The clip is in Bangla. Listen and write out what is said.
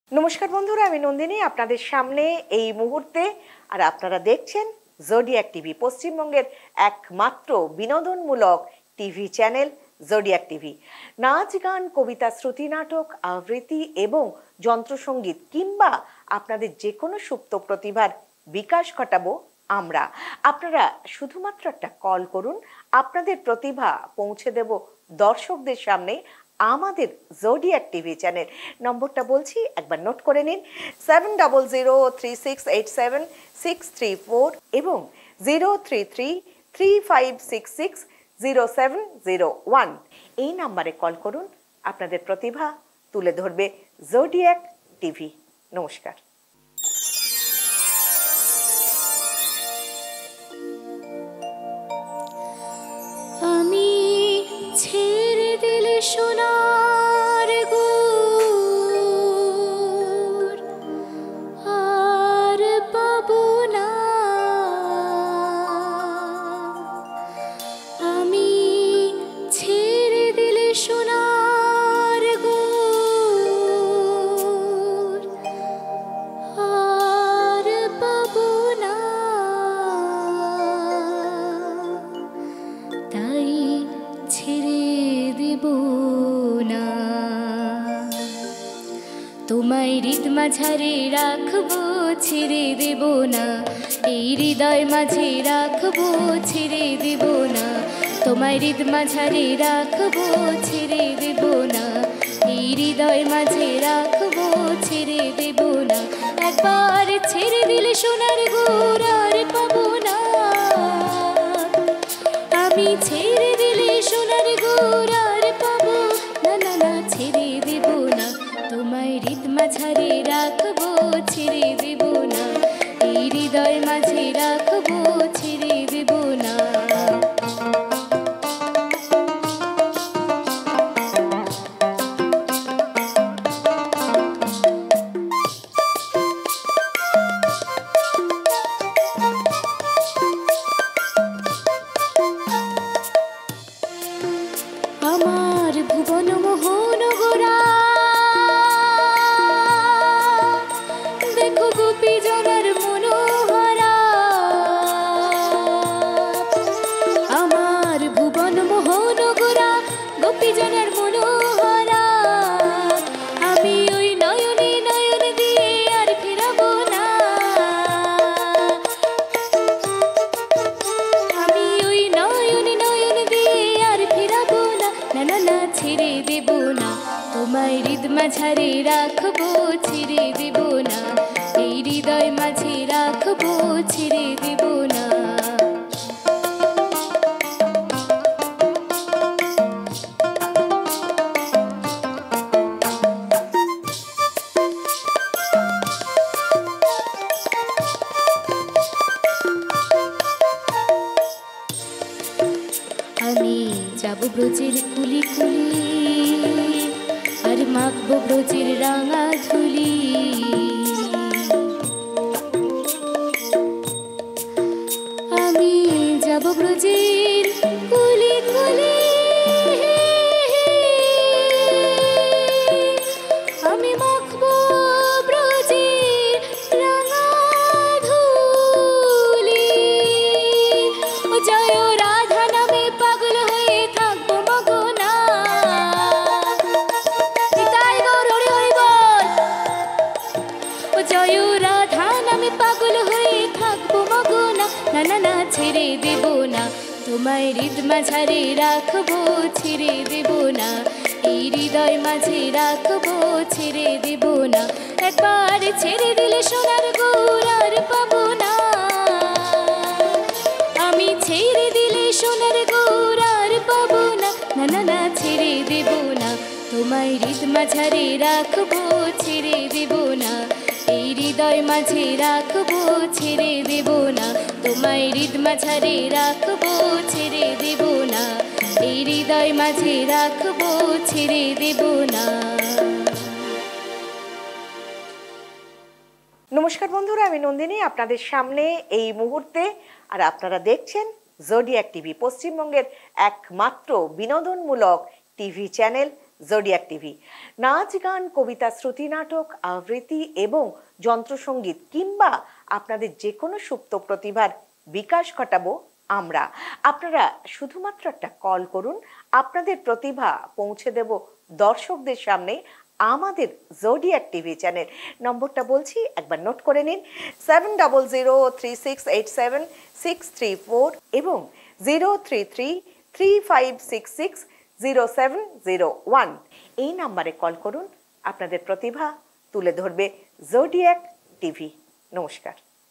নমস্কার বন্ধুরা, আমি নন্দিনী আপনাদের সামনে এই মুহূর্তে। আর আপনারা দেখছেন জোডিয়াক টিভি, পশ্চিমবঙ্গের একমাত্র বিনোদনমূলক টিভি চ্যানেল জোডিয়াক টিভি। নাচ, গান, কবিতা, শ্রুতি, নাটক, আবৃত্তি এবং যন্ত্রসঙ্গীত কিংবা আপনাদের যে কোনো সুপ্ত প্রতিভার বিকাশ ঘটাবো আমরা। আপনারা শুধুমাত্র একটা কল করুন, আপনাদের প্রতিভা পৌঁছে দেব দর্শকদের সামনে আমাদের জোডিয়াক টিভি চ্যানেল। নম্বরটা বলছি, একবার নোট করে নিন, 7003687634 এবং 033356600701। এই নাম্বারে কল করুন, আপনাদের প্রতিভা তুলে ধরবে জোডিয়াক টিভি। নমস্কার। আমি ছেড়ে দিলে সোনার গুড় আর পাবো না, আমি ছেড়ে দিলে সোনার গুড় আর পাবো না, তাই ছেড়ে দেব না। তোমায় হৃদ মাঝারে রাখবো, ছেড়ে দেব না। এই হৃদয় মাঝে রাখবো, ছেড়ে দেব না। তোমায় হৃদ মাঝারে রাখবো, ছেড়ে দেব না। এই হৃদয় মাঝে রাখবো, ছেড়ে দেব না। একবার ছেড়ে দিলে সোনার গুড় আর পাবো না, আমি ছেড়ে দিলে সোনার গুড় আর পাবো না, না না ছেড়ে দেব না। তোমায় হৃদ মাঝারে রাখবো, ছেড়ে দেব না। এই হৃদয় মাঝে রাখবো, ছেড়ে দেব না। আমার ভুবন মোহন গোরা, দেখো গোপী জনের মনোহরা। আমার ভুবন মোহন গোরা, গোপী জনের মনোহরা। আমি ওই নয়নে নয়ন দিয়ে আর ফিরাবো না, আমি ওই নয়নে নয়ন দিয়ে আর ফিরাবো না, না না না ছেড়ে দেব না। তোমায় হৃদ মাঝারে রাখবো, ছেড়ে দেব না। এই হৃদয় মাঝে রাখবো, ছেড়ে দেব না। আমি যাব ব্রজের কুলি কুলি, আর মাখবো ব্রজের রাঙা ধুলি। আমি যাব ব্রজের কুলি কুলি, আমি মাখবো ব্রজের রাঙা ধুলি। ও জয় রাধা নামে পাগল হয়ে থাকবো মগনা। তাই গৌর হরি হরি বল। ও জয় রাধা নামে পাগল হয়ে থাকবো মগনা, না না না ছেড়ে দেব না। তোমায় হৃদ মাঝারে রাখবো, ছেড়ে দেব না। এই হৃদয় মাঝে রাখবো, ছেড়ে দেব না। একবার ছেড়ে দিলে সোনার গুড় আর পাবো না, আমি ছেড়ে দিলে সোনার গুড় আর পাবো না, না না না ছেড়ে দেব না। তোমায় হৃদ মাঝারে রাখবো, ছেড়ে দেব না। এই হৃদয় মাঝে রাখবো, ছেড়ে দেব না। তোমায় হৃদ মাঝারে রাখবো, ছেড়ে দেব না। এই হৃদয় মাঝে রাখবো, ছেড়ে দেব না। নমস্কার বন্ধুরা, আমি নন্দিনী আপনাদের সামনে এই মুহূর্তে। আর আপনারা দেখছেন জোডিয়াক টিভি, পশ্চিমবঙ্গের একমাত্র বিনোদনমূলক টিভি চ্যানেল জোডিয়াক টিভি। নাচ, গান, কবিতা, শ্রুতি নাটক, আবৃত্তি এবং যন্ত্রসঙ্গীত কিংবা আপনাদের যে কোনো সুপ্ত প্রতিভার বিকাশ ঘটাবো আমরা। আপনারা শুধুমাত্র একটা কল করুন, আপনাদের প্রতিভা পৌঁছে দেব দর্শকদের সামনে আমাদের জোডিয়াক টিভি চ্যানেল। নম্বরটা বলছি, একবার নোট করে নিন, 7003687634 এবং 03335660701। এই নাম্বারে কল করুন, আপনাদের প্রতিভা তুলে ধরবে জোডিয়াক টিভি। নমস্কার।